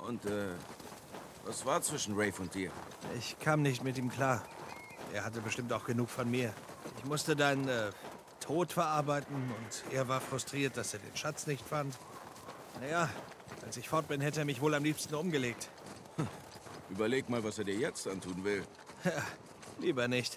Und, was war zwischen Rafe und dir? Ich kam nicht mit ihm klar. Er hatte bestimmt auch genug von mir. Ich musste deinen Tod verarbeiten und er war frustriert, dass er den Schatz nicht fand. Naja, als ich fort bin, hätte er mich wohl am liebsten umgelegt. Überleg mal, was er dir jetzt antun will. Ja, lieber nicht.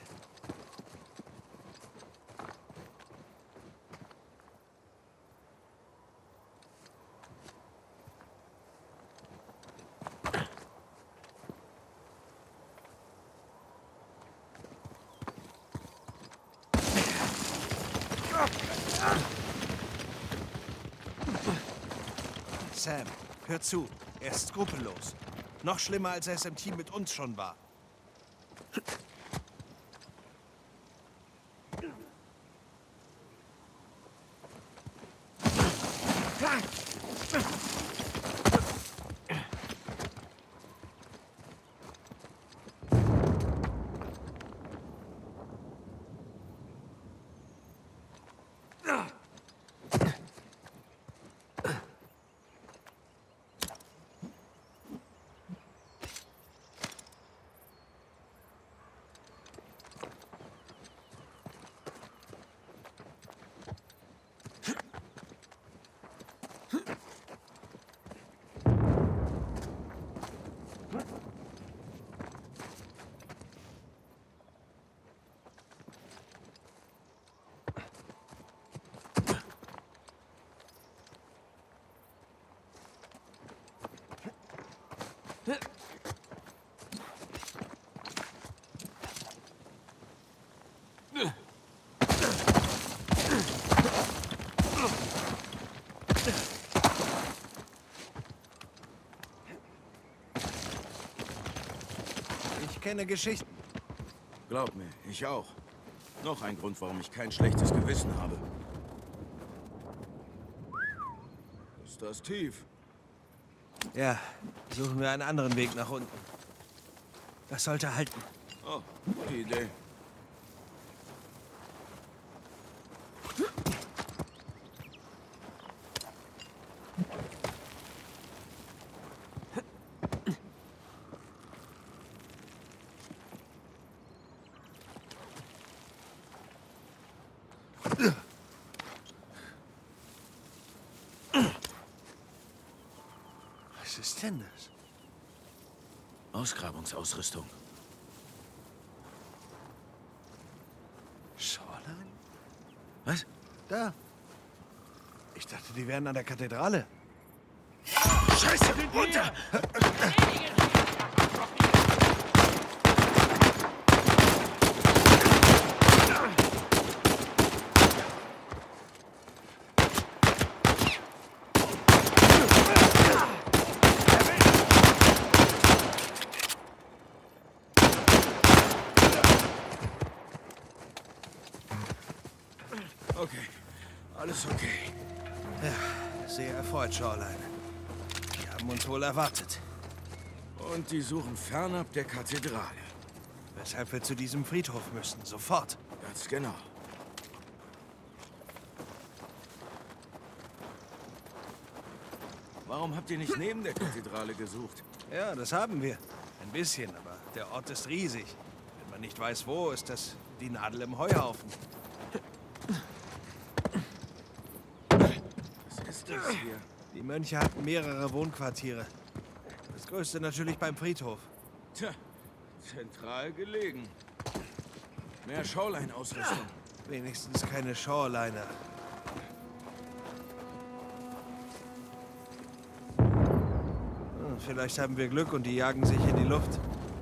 Sam, hör zu. Er ist skrupellos. Noch schlimmer, als er es im Team mit uns schon war. Ich kenne Geschichten. Glaub mir, ich auch. Noch ein Grund, warum ich kein schlechtes Gewissen habe. Ist das tief? Ja, suchen wir einen anderen Weg nach unten. Das sollte halten. Oh, gute Idee. Was ist denn das? Ausgrabungsausrüstung. Shoreline? Was? Da. Ich dachte, die wären an der Kathedrale. Scheiße, runter! Okay, alles okay. Ja, sehr erfreut, Shoreline. Die haben uns wohl erwartet. Und die suchen fernab der Kathedrale. Weshalb wir zu diesem Friedhof müssen, sofort. Ganz genau. Warum habt ihr nicht neben der Kathedrale gesucht? Ja, das haben wir. Ein bisschen, aber der Ort ist riesig. Wenn man nicht weiß, wo, ist das die Nadel im Heuhaufen. Was ist das hier? Die Mönche hatten mehrere Wohnquartiere. Das größte natürlich beim Friedhof. Tja, zentral gelegen. Mehr Shoreline-Ausrüstung. Wenigstens keine Shoreliner. Vielleicht haben wir Glück und die jagen sich in die Luft.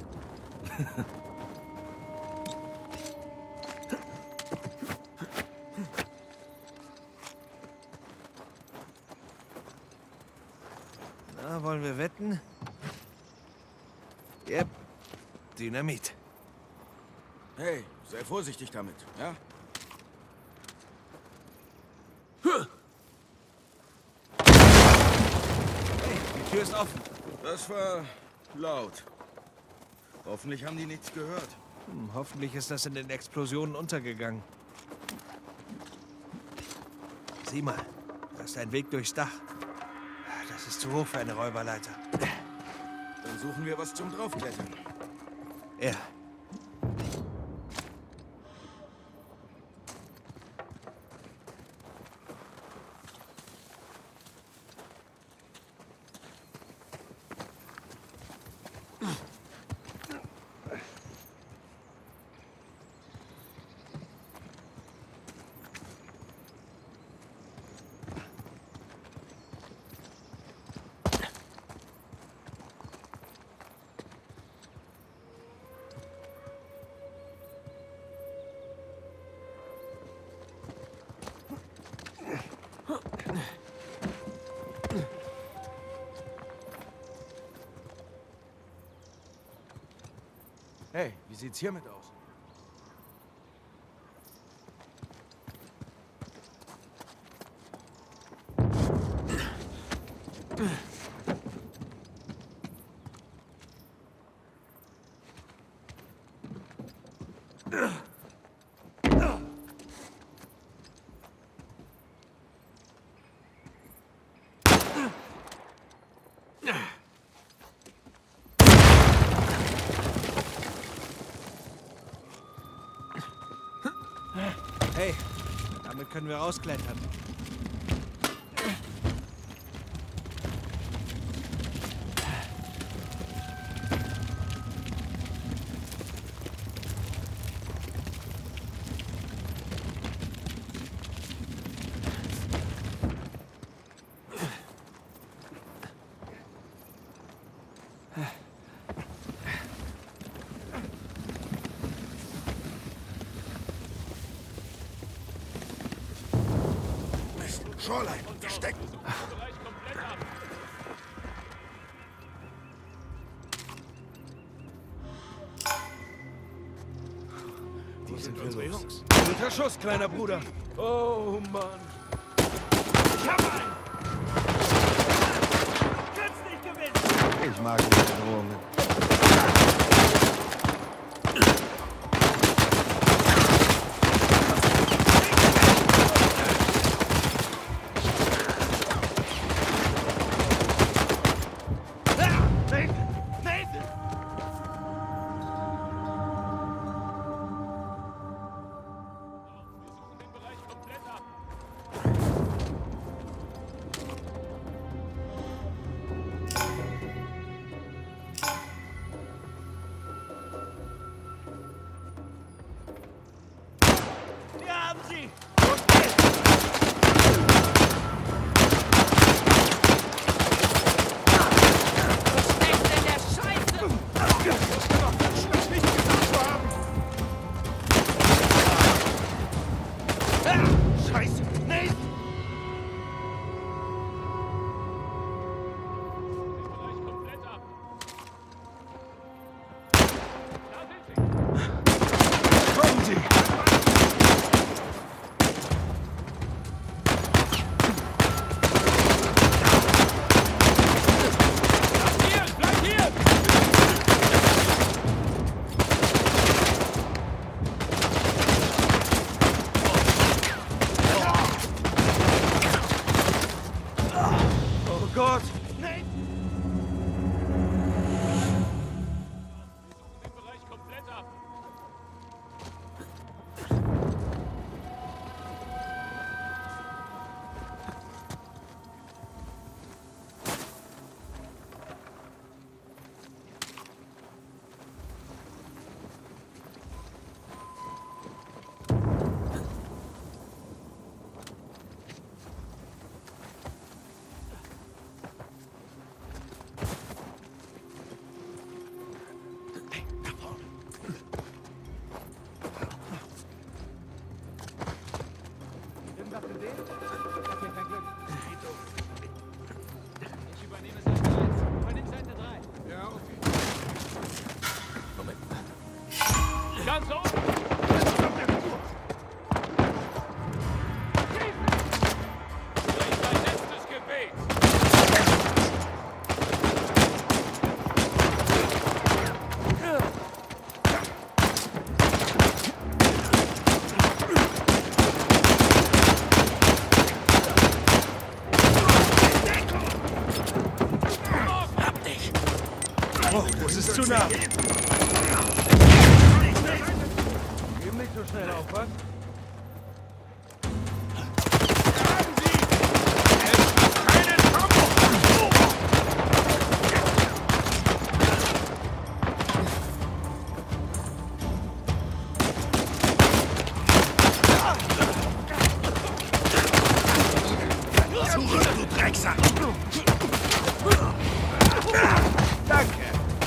Na, wollen wir wetten? Yep. Dynamit. Hey, sei vorsichtig damit, ja? Hey, die Tür ist offen. Das war laut. Hoffentlich haben die nichts gehört. Hoffentlich ist das in den Explosionen untergegangen. Sieh mal, da ist ein Weg durchs Dach. Das ist zu hoch für eine Räuberleiter. Dann suchen wir was zum Draufklettern. Ja. Hey, wie sieht's hiermit aus? Hey, damit können wir rausklettern. Shoreline, versteckt! Die sind unsere Jungs. Guter Schuss, kleiner Bruder. Oh, Mann. Ich hab einen! Kannst nicht gewinnen! Ich mag diese Drohungen. Wir haben sie! Scheiße! Nicht! Kommen Sie! Oh Gott! Nein! Ich übernehme Seite 1. Übernimm Seite 3. Ja, okay. Ganz oben! Bring dein letztes Gebet! Hab dich! Oh, das ist zu nah. Gib nicht so schnell auf, was? Danke.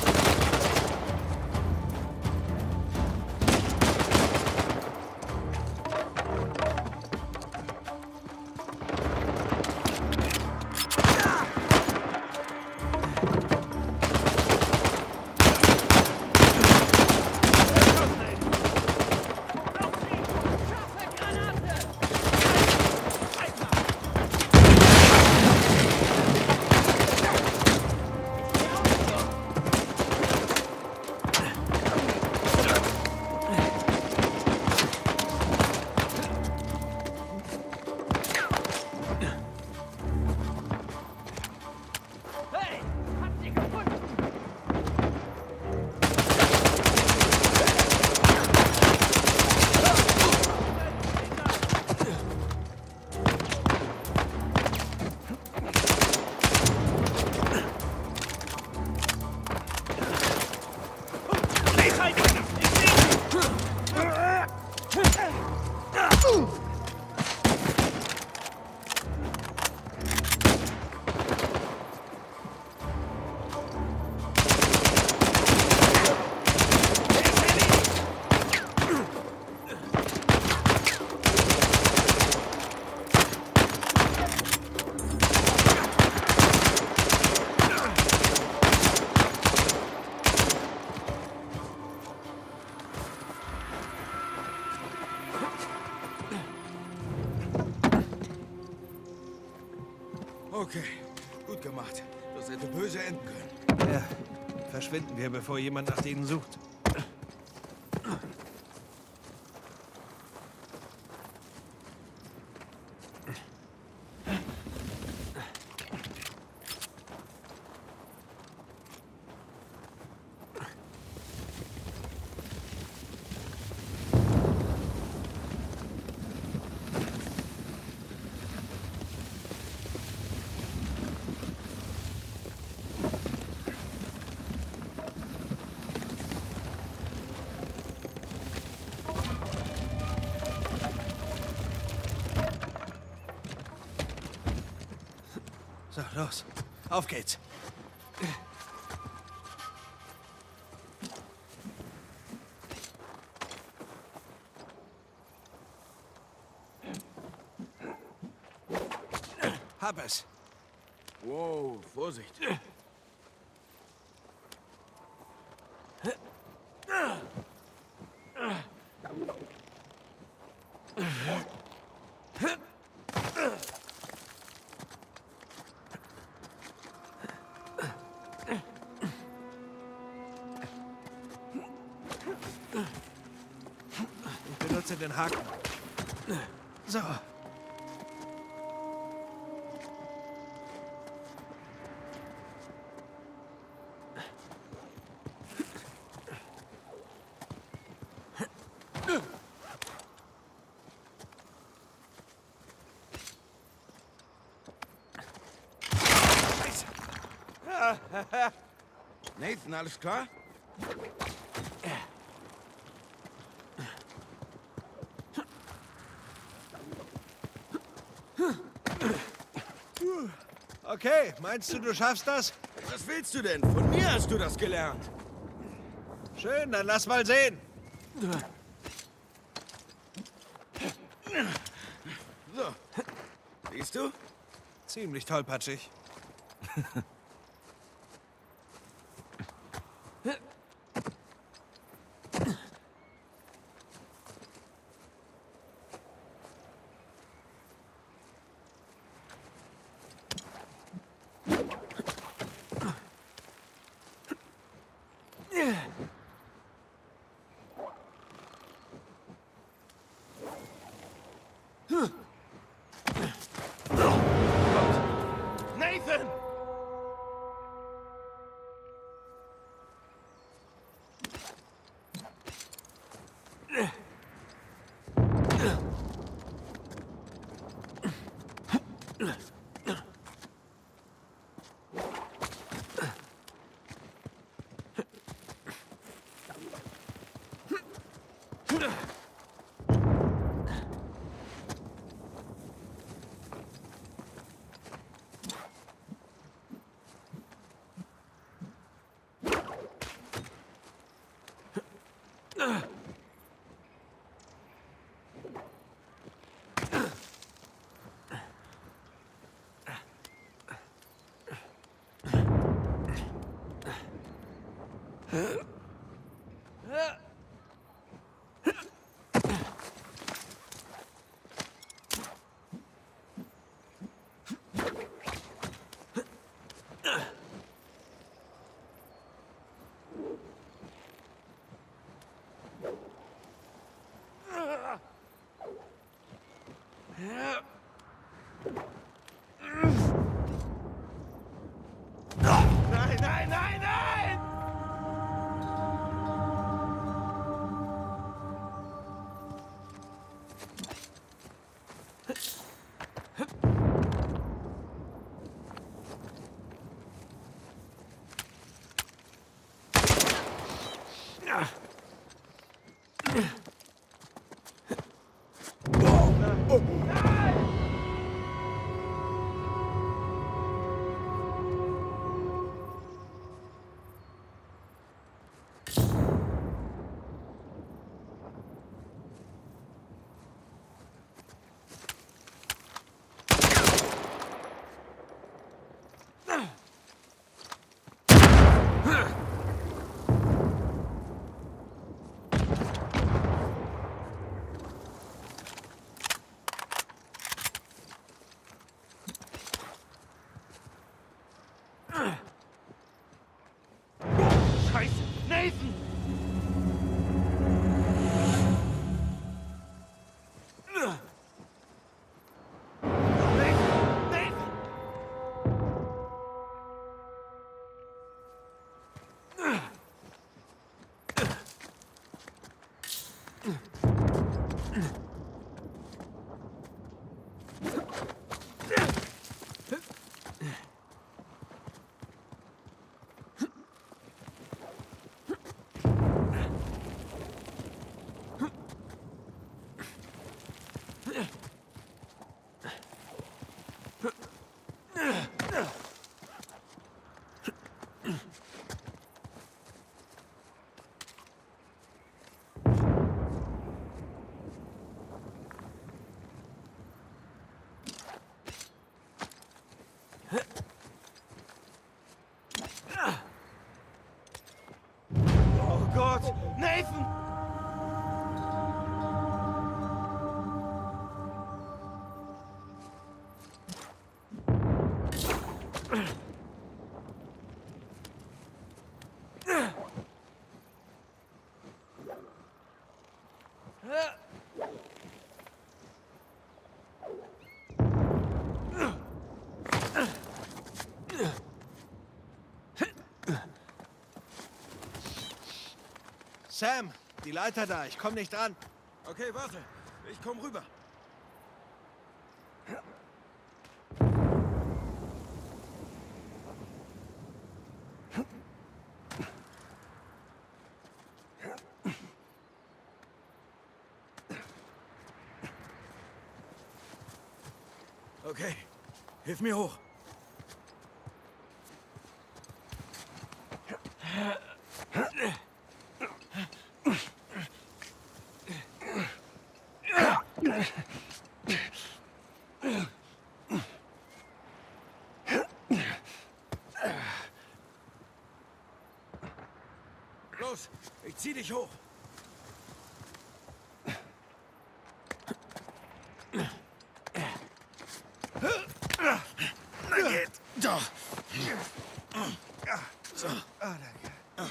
Hey, habt ihr gefunden? Okay, gut gemacht. Das hätte böse enden können. Ja, verschwinden wir, bevor jemand nach denen sucht. So, los. Auf geht's. Hab es. Wow, Vorsicht. Ich benutze den Haken. So. Nathan, alles klar? Okay, meinst du, du schaffst das? Was willst du denn? Von mir hast du das gelernt. Schön, dann lass mal sehen. So. Siehst du? Ziemlich tollpatschig. Nathan! Nein, nein, nein, nein! Scheiße! Nathan! Oh Gott! Nathan! Sam, die Leiter da, ich komm nicht dran. Okay, warte. Ich komm rüber. Okay, hilf mir hoch. Los, ich zieh dich hoch. Na geht doch. So. Ah, danke.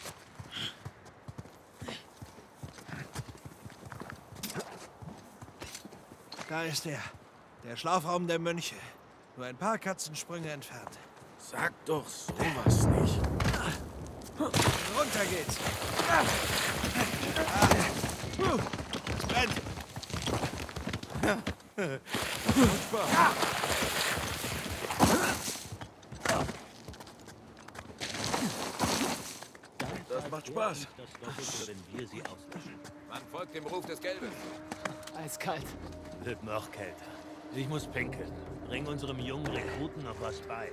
Da ist er. Der Schlafraum der Mönche. Nur ein paar Katzensprünge entfernt. Sag doch sowas nicht. Runter geht's. Es brennt. Das macht Spaß. Das Doppelste, wenn wir sie auslöschen. Man folgt dem Ruf des Geldes. Eiskalt. Wird noch kälter. Ich muss pinkeln. Bring unserem jungen Rekruten noch was bei.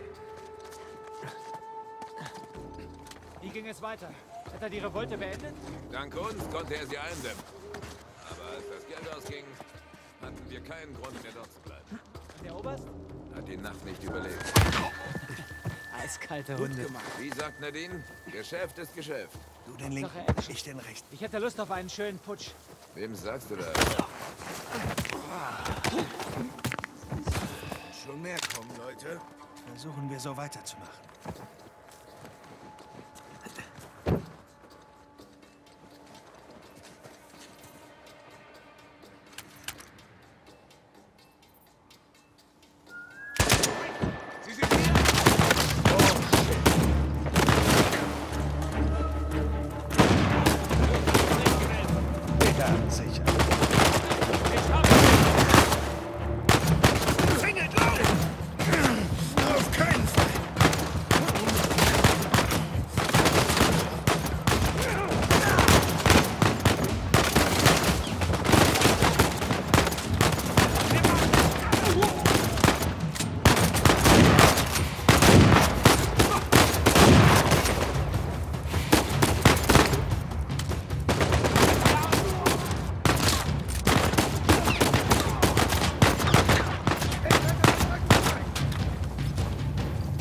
Wie ging es weiter? Hat er die Revolte beendet? Dank uns konnte er sie eindämmen. Aber als das Geld ausging, hatten wir keinen Grund mehr dort zu bleiben. Und der Oberst? Hat die Nacht nicht überlebt. Eiskalte Hunde. Wie sagt Nadine? Geschäft ist Geschäft. Du den linken, Sache Action. ich den rechten. Ich hätte Lust auf einen schönen Putsch. Wem sagst du das? Schon mehr kommen, Leute. Versuchen wir so weiterzumachen. Sie sind hier! Ganz sicher. Auf keinen Fall!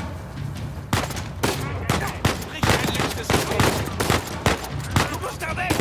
Du musst da weg!